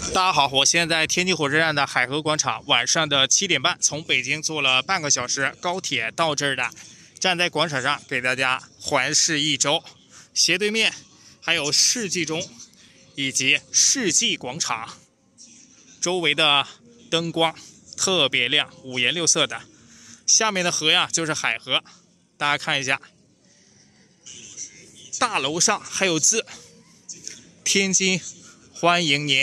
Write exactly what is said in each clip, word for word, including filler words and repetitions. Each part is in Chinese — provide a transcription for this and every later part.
大家好，我现在天津火车站的海河广场，晚上的七点半从北京坐了半个小时高铁到这儿的，站在广场上给大家环视一周。斜对面还有世纪钟以及世纪广场，周围的灯光特别亮，五颜六色的。下面的河呀就是海河，大家看一下，大楼上还有字：天津欢迎您。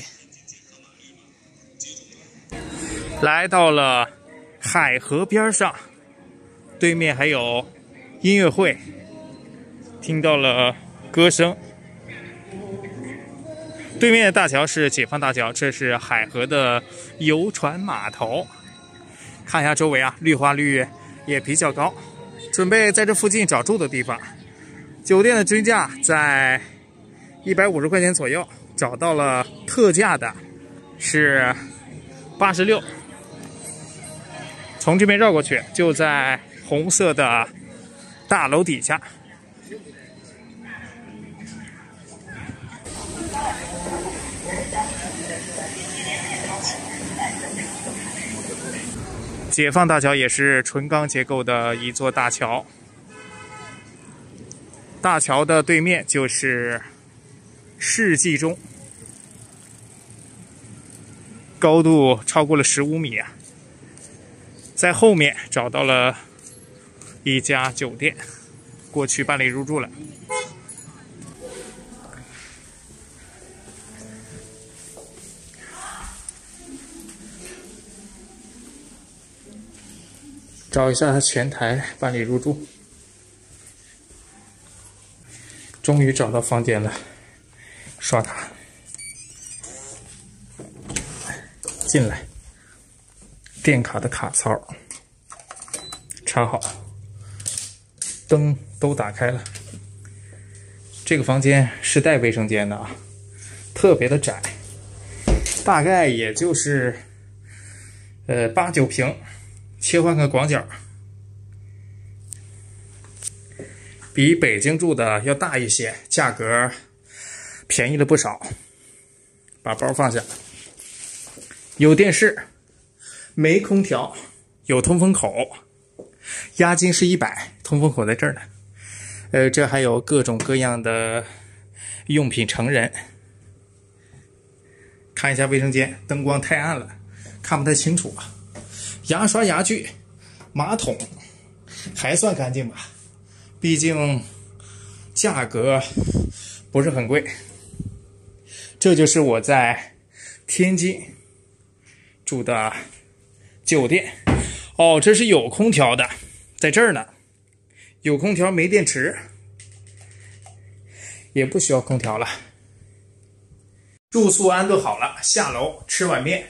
来到了海河边上，对面还有音乐会，听到了歌声。对面的大桥是解放大桥，这是海河的游船码头。看一下周围啊，绿化率也比较高，准备在这附近找住的地方。酒店的均价在一百五十块钱左右，找到了特价的是八十六。从这边绕过去，就在红色的大楼底下。解放大桥也是纯钢结构的一座大桥，大桥的对面就是世纪钟，高度超过了十五米啊。在后面找到了一家酒店，过去办理入住了。找一下前台办理入住，终于找到房间了，刷卡进来。电卡的卡槽插好，灯都打开了。这个房间是带卫生间的啊，特别的窄，大概也就是呃八九平，切换个广角，比北京住的要大一些，价格便宜了不少。把包放下，有电视。没空调，有通风口，押金是一百，通风口在这儿呢。呃，这还有各种各样的用品成人。看一下卫生间，灯光太暗了，看不太清楚啊。牙刷、牙具、马桶还算干净吧，毕竟价格不是很贵。这就是我在天津住的酒店哦，这是有空调的，在这儿呢。有空调没电池，也不需要空调了。住宿安顿好了，下楼吃碗面。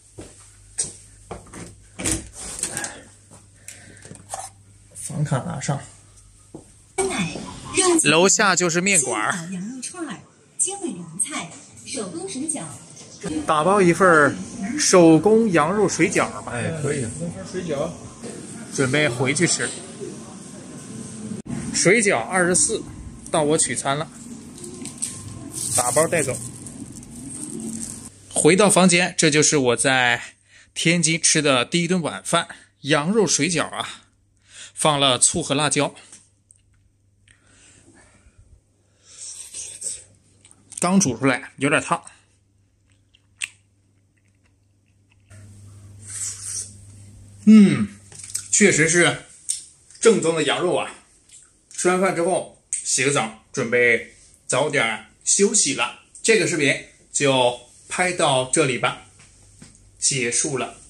房卡拿上。楼下就是面馆。 羊肉串、精美凉菜、手工水饺。 打包一份手工羊肉水饺吧。 哎，可以，那份水饺， 准备回去吃。水饺二十四，到我取餐了，打包带走。回到房间，这就是我在天津吃的第一顿晚饭，羊肉水饺啊，放了醋和辣椒。刚煮出来，有点烫。嗯，确实是正宗的羊肉啊！吃完饭之后洗个澡，准备早点休息了。这个视频就拍到这里吧，结束了。